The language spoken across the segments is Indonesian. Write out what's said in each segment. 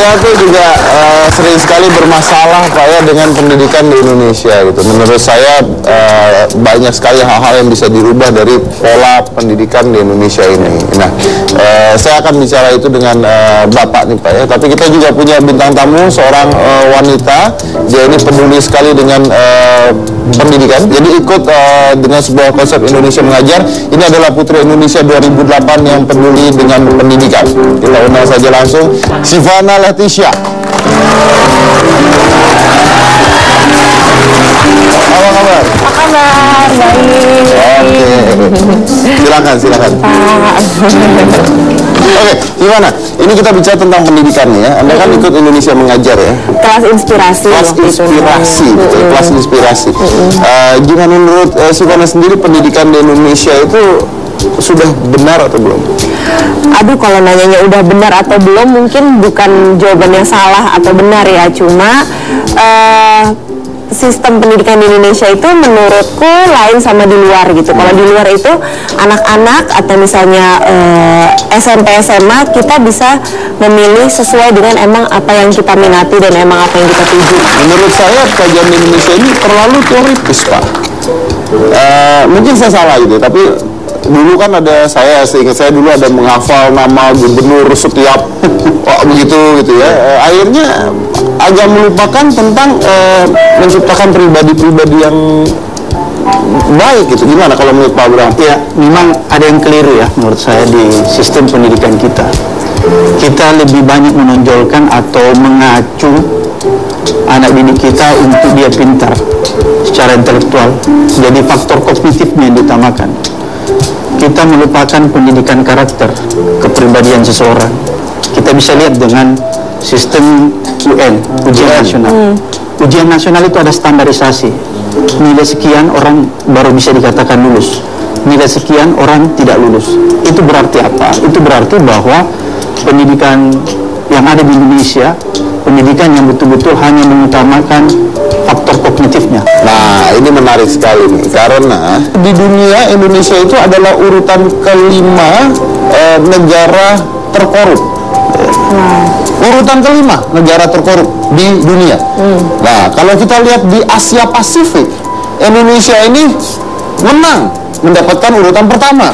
saya tuh juga sering sekali bermasalah Pak ya dengan pendidikan di Indonesia gitu. Menurut saya banyak sekali hal-hal yang bisa dirubah dari pola pendidikan di Indonesia ini. Nah, saya akan bicara itu dengan Bapak nih Pak ya. Tapi kita juga punya bintang tamu, seorang wanita. Dia ini peduli sekali dengan pendidikan. Jadi ikut dengan sebuah konsep Indonesia Mengajar. Ini adalah Putri Indonesia 2008 yang peduli dengan pendidikan. Kita undang saja langsung Sivana Leticia. Apa kabar? Apa kabar? Baik. Oke. Silakan. Oke, gimana? Ini kita bicara tentang pendidikan nih ya. Anda kan ikut Indonesia Mengajar ya. Kelas inspirasi. Kelas inspirasi. Gimana menurut Sivana sendiri pendidikan di Indonesia itu sudah benar atau belum? Aduh, kalau nanyanya udah benar atau belum, mungkin bukan jawabannya salah atau benar ya. Cuma sistem pendidikan di Indonesia itu menurutku lain sama di luar gitu. Kalau di luar itu anak-anak atau misalnya SMP SMA kita bisa memilih sesuai dengan emang apa yang kita minati dan emang apa yang kita tuju. Menurut saya kajian di Indonesia ini terlalu teoritis Pak. Mungkin saya salah gitu, tapi dulu kan ada seingat saya dulu ada menghafal nama gubernur setiap begitu gitu ya. Akhirnya agak melupakan tentang menciptakan pribadi-pribadi yang baik gitu. Gimana kalau menurut Pak Abraham? Ya, memang ada yang keliru ya menurut saya di sistem pendidikan kita. Kita lebih banyak menonjolkan atau mengacu anak didik kita untuk dia pintar secara intelektual. Jadi faktor kognitifnya yang diutamakan. Kita melupakan pendidikan karakter, kepribadian seseorang. Kita bisa lihat dengan sistem UN, ujian nasional. Ujian nasional itu ada standarisasi. Nilai sekian orang baru bisa dikatakan lulus. Nilai sekian orang tidak lulus. Itu berarti apa? Itu berarti bahwa pendidikan yang ada di Indonesia, pendidikan yang betul-betul hanya mengutamakan faktor kognitifnya. Nah, ini menarik sekali nih, karena di dunia Indonesia itu adalah urutan kelima negara terkorup. Urutan kelima negara terkorup di dunia. Nah, kalau kita lihat di Asia Pasifik, Indonesia ini menang mendapatkan urutan pertama.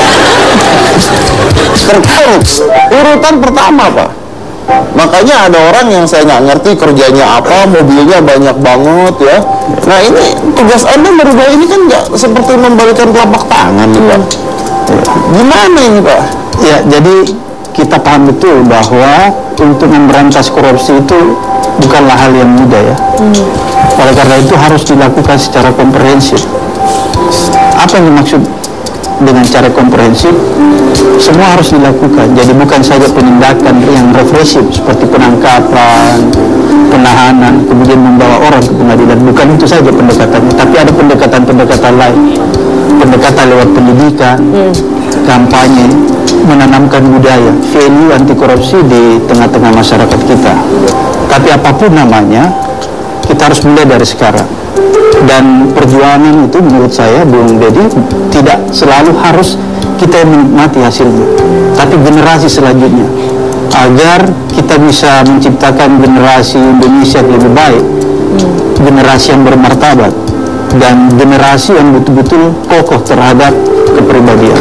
Terkorup urutan pertama Pak. Makanya ada orang yang saya nggak ngerti kerjanya apa, mobilnya banyak banget ya. Nah, ini tugas Anda merubah ini kan nggak seperti membalikan telapak tangan nih Pak. Gimana ini Pak? Ya, jadi kita paham betul bahwa untuk memberantas korupsi itu bukanlah hal yang mudah ya. Oleh karena itu harus dilakukan secara komprehensif. Apa yang dimaksud dengan cara komprehensif? Semua harus dilakukan. Jadi bukan saja penindakan yang represif seperti penangkapan, penahanan, kemudian membawa orang ke pengadilan. Bukan itu saja pendekatannya, tapi ada pendekatan-pendekatan lain. Pendekatan lewat pendidikan, kampanye, menanamkan budaya, value anti korupsi di tengah-tengah masyarakat kita. Tapi apapun namanya, kita harus mulai dari sekarang. Dan perjuangan itu menurut saya, Bung Deddy, tidak selalu harus kita yang menikmati hasilnya, tapi generasi selanjutnya, agar kita bisa menciptakan generasi Indonesia yang lebih baik, generasi yang bermartabat, dan generasi yang betul-betul kokoh terhadap kepribadian.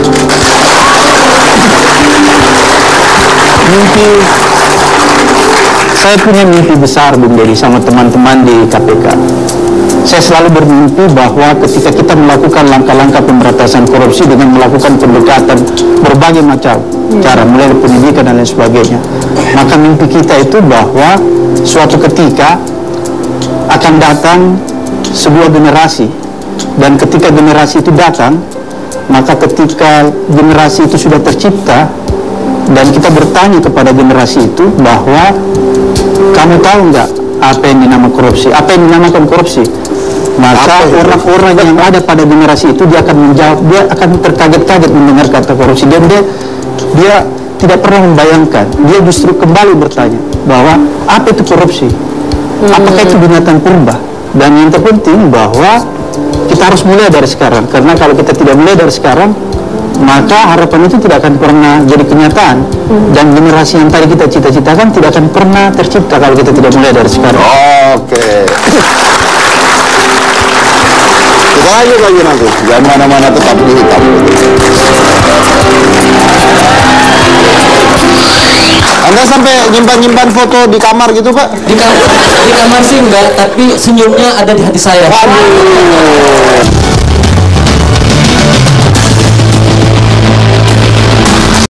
Saya punya mimpi besar, Bung Deddy, sama teman-teman di KPK. Saya selalu bermimpi bahwa ketika kita melakukan langkah-langkah pemberantasan korupsi dengan melakukan pendekatan berbagai macam cara, mulai dari pendidikan dan lain sebagainya, maka mimpi kita itu bahwa suatu ketika akan datang sebuah generasi, dan ketika generasi itu datang, maka ketika generasi itu sudah tercipta dan kita bertanya kepada generasi itu bahwa kamu tahu nggak apa yang dinamakan korupsi, apa yang dinamakan korupsi, maka orang-orang yang ada pada generasi itu dia akan menjawab, dia akan terkaget-kaget mendengar kata korupsi, dan dia tidak pernah membayangkan, dia justru kembali bertanya bahwa apa itu korupsi, apakah itu binatang purba. Dan yang terpenting bahwa kita harus mulai dari sekarang, karena kalau kita tidak mulai dari sekarang, maka harapan itu tidak akan pernah jadi kenyataan. Dan generasi yang tadi kita cita-citakan tidak akan pernah tercipta kalau kita tidak mulai dari sekarang. Oke. Kita lanjut lagi nanti. Jangan mana-mana, tetap di Hitam. Anda sampai nyimpan-nyimpan foto di kamar gitu, Pak? Di kamar sih enggak, tapi senyumnya ada di hati saya. Waduh.